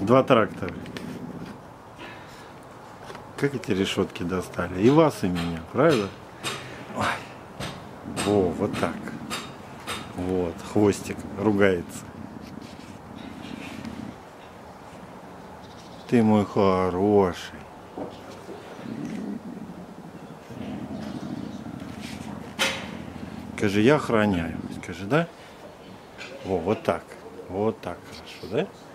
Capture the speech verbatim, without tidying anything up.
Два трактора. Как эти решетки достали? И вас, и меня, правда? Ой. Во, вот так. Вот, хвостик ругается. Ты мой хороший. Скажи, я охраняю. Скажи, да? Во, вот так. Вот так хорошо, да?